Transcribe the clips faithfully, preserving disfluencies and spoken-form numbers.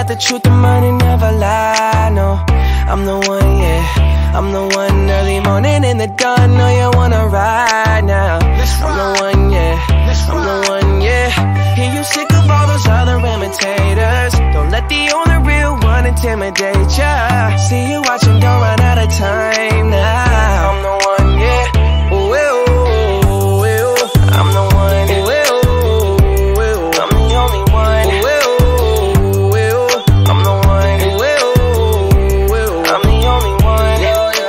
at the truth, the money never lie, no. I'm the one, yeah, I'm the one. Early morning in the dawn, know you wanna ride now. I'm the one, yeah, I'm the one, yeah. Hear you sick of all those other imitators. Don't let the only real one intimidate ya. See you watching, don't run out of time now. I'm the one, yeah, ooh, ooh, ooh, ooh. I'm the one, ooh, ooh, ooh. I'm the only one, ooh, ooh, ooh. I'm the one, ooh, ooh, ooh. I'm the only one.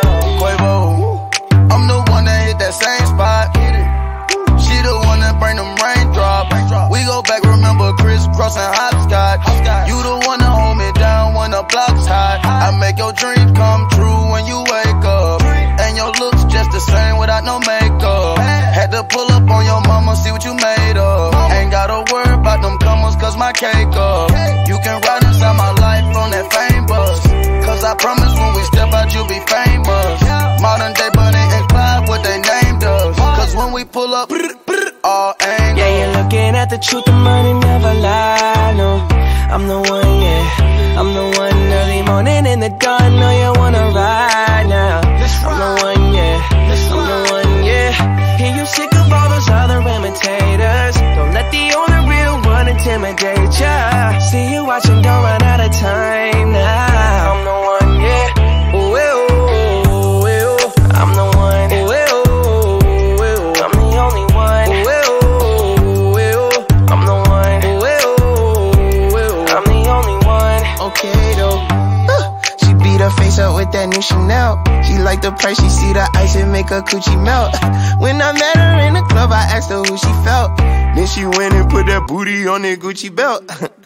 I'm the one that hit that same spot. She the one that bring them raindrops. We go back, remember crisscrossing hopscotch. You the one that hold me down when the block's hot. I make your dreams come true when you wake up. And your looks just the same without no makeup. Had to pull up on your mama, see what you made of. Ain't gotta worry about them comers, cause my cake up. You can ride inside my life on that fame bus. Cause I promise when we step out you'll be famous. Modern day Bunny and Clyde, what they named us. Cause when we pull up, all angles. Yeah, you're looking at the truth, the money never lie, no. I'm the one, yeah, I'm the one. Early morning in the dawn, know you wanna ride now. I'm the one, yeah, I'm the one, yeah. Hear you sick of all those other imitators. Don't let the only real one intimidate ya. See you watching, don't run out of time now. I'm the one, yeah, ooh, ooh, ooh, ooh. I'm the one, ooh, ooh, ooh. I'm the only one, ooh, ooh, ooh. I'm the one, ooh, ooh, ooh. I'm the only one. Okay though, uh, she beat her face up with that new Chanel. She like the price, she see the ice and make her coochie melt. When I met her in the club, I asked her who she felt. Then she went and put that booty on that Gucci belt.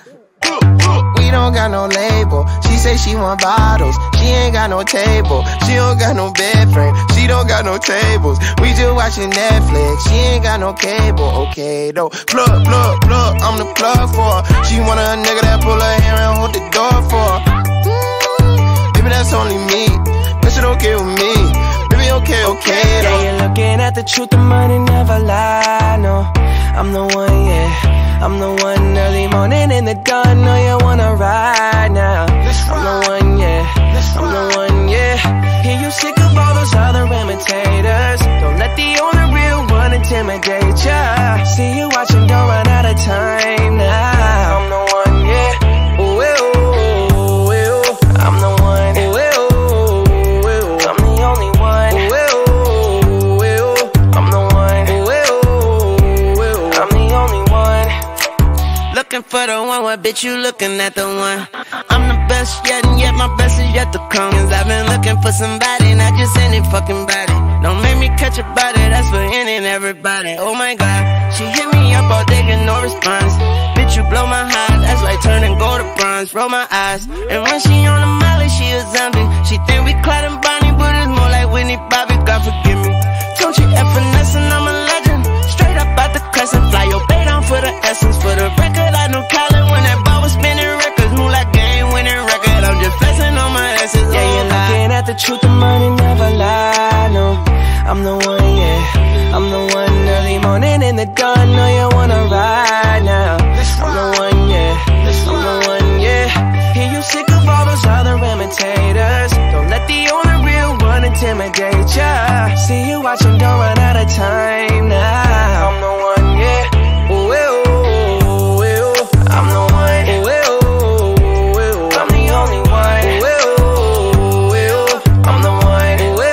We don't got no label. She say she want bottles. She ain't got no table. She don't got no bed frame. She don't got no tables. We just watching Netflix. She ain't got no cable. Okay though, plug, plug, plug. I'm the plug for her. She want a nigga that pull her hair and hold the door for her. Mm, baby, that's only me. That's it okay with me. Baby, okay, okay though. Yeah, you're looking at the truth, the money never lie, no. I'm the one, yeah, I'm the one. Early morning in the dawn, know you wanna ride now. I'm the one, yeah, I'm the one, yeah. Hear you sick of all those other imitators. Don't let the only real one intimidate ya. See you watching, don't run out of time now. I'm the one, yeah, ooh, ooh, ooh, ooh. I'm the one, ooh, ooh, ooh. I'm the only one, ooh, ooh, ooh. I'm the one, ooh, ooh, ooh. I'm the only one. Looking for the one, what bitch you looking at the one? I'm the best yet, and yet my best is yet to come. Cause I've been looking for somebody, not just any fucking body. Don't make me catch a body, that's for any and everybody. Oh my god, she hit me up all day, get no response. Bitch, you blow my heart, that's like turning gold to bronze. Roll my eyes, and when she on the molly, she a zombie. She think we Clyde and Bonnie, but it's more like Whitney Bobby, God forgive me. Don't you F finesse and I'm a legend. Straight up out the crescent, fly your bait on for the essence. For the record, I know Khaled when that ball was spinning records. Move like game winning record, I'm just flexing on my essence. Yeah, you're looking at the truth, the money never lie, no. I'm the one, yeah, I'm the one. Early morning in the dawn, know you wanna ride now. I'm the one, yeah, I'm the one, yeah. Hear you sick of all those other imitators. Don't let the only real one intimidate ya. See you watching, don't run out of time now. I'm the one, yeah, ooh, ooh, ooh, ooh. I'm the one, ooh, ooh, ooh. I'm the only one, ooh, ooh, ooh. I'm the one, ooh,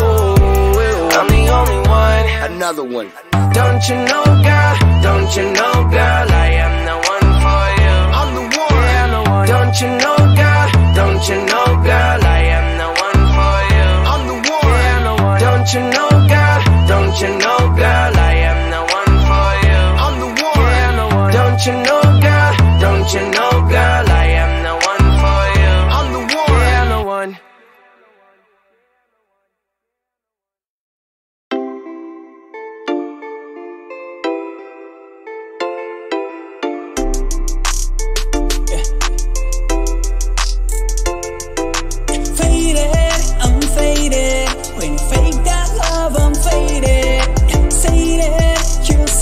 ooh, ooh. I'm the only one. Another one. Don't you know, girl, don't you know, girl, I am the one for you. I'm the one. Yeah, I'm the one. Don't you know, girl, don't you know, girl, I am the one for you. I'm the one. Yeah, I'm the one. Don't you know, girl, don't you know, girl, I am the one for you. I'm the one. Yeah, I'm the one. Don't you know, girl, don't you know, girl, I am the one for you. I'm the one. Yeah, I'm the one.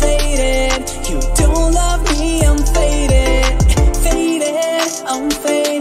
I'm faded.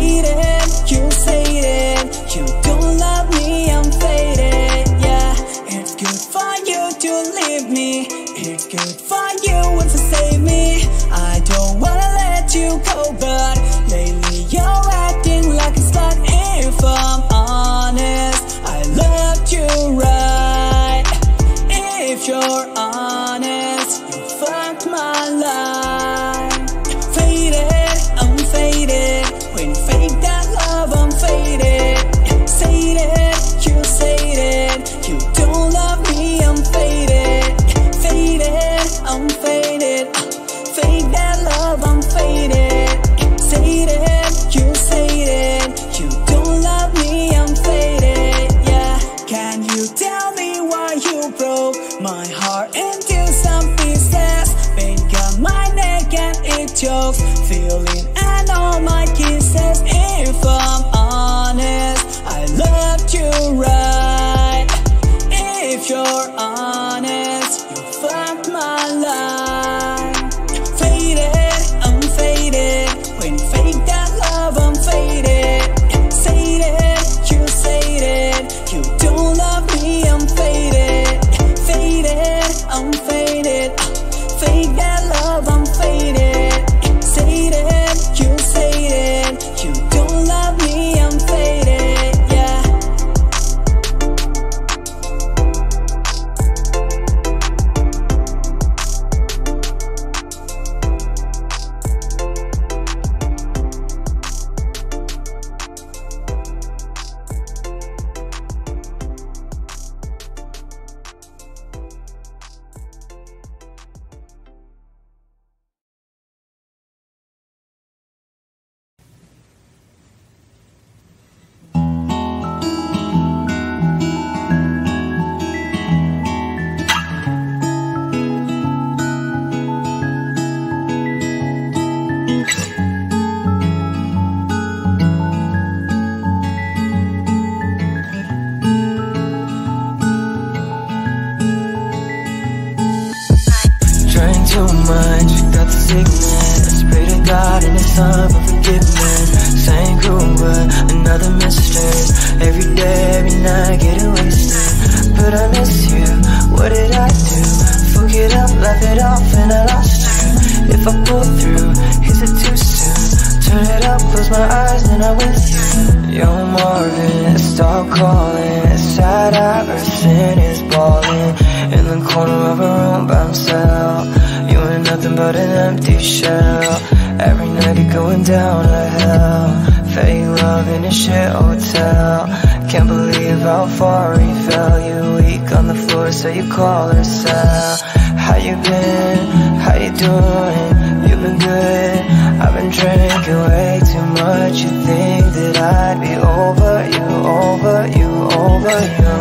faded, you say it. You don't love me, I'm faded, yeah. It's good for you to leave me. It's good for you to save me. I don't wanna let you go, but lately you're acting like a slut. If I'm honest, I loved you right. If you're honest, you fucked my life. Faded, I'm faded. When you fake that love, I'm faded. Say it, you say it. You don't love me, I'm faded. Faded, I'm faded. Fake that love, I'm faded. Say it, you say it. You don't love me, I'm faded, yeah. Can you tell me why you broke my heart into some pieces? Pain got my neck and it chokes, feeling and all my kisses. If I'm honest, I loved you right. If you're honest, you fucked my life. Faded, I'm faded. When you fake that love, I'm faded. Say it, you say it. You don't love me, I'm faded. Faded, I'm faded. Fake that love, I'm faded. Say it, you say it. You don't love me, I'm faded, yeah. Drink too much, got the sickness. Pray to God and it's time for forgiveness. Same crew, but another mistake. Every day, every night, getting wasted. But I miss you, what did I do? Fuck it up, laugh it off, and I lost you. If I pull through, is it too soon? Turn it up, close my eyes, then I'm with you. Yo, Marvin, stop calling. Sad Iverson is balling in the corner of a room by himself. You ain't nothing but an empty shell. Every night you're going down to hell. Fake love in a shit hotel. Can't believe how far he fell. You weak on the floor, so you call her Sal. How you been? How you doing? You been good? I've been drinking way too much. You think that I'd be over you, over you, over you.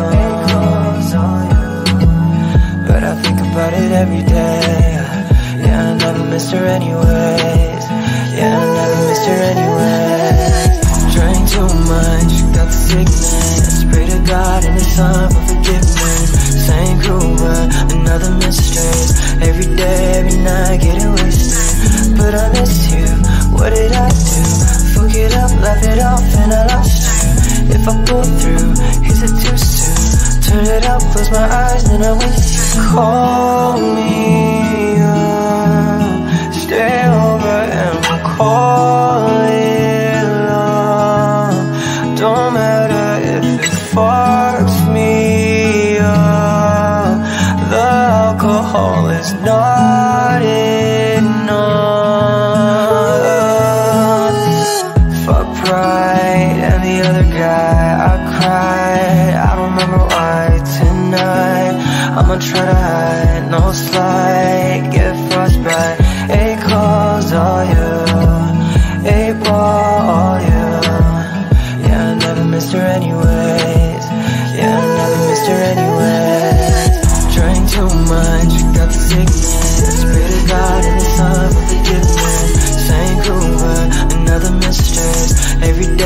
But I think about it every day. Yeah, I never missed her anyways. Yeah, I never missed her anyways. Drink too much, got the sickness. Pray to God and it's time for forgiveness. Same crew, but another mistake. Every day, every night, getting wasted. But I miss you, what did I do? Fuck it up, laugh it off, and I lost you. If I pull through, is it too soon? Turn it up, close my eyes, then I'm with you. Call me up, stay over and we'll call it love. Don't matter if it fucks me up. The alcohol is not enough. Fuck pride and the other guy, I cried. I don't remember why tonight. I'ma try to hide, no slide, get frostbite. Eight calls, all you, eight ball, all you. Yeah, I never missed her anyways. Yeah, I never missed her anyways. Drank too much, got the sickness. Pray to God and it's time for forgiveness. Same crew, but another mistake. Every day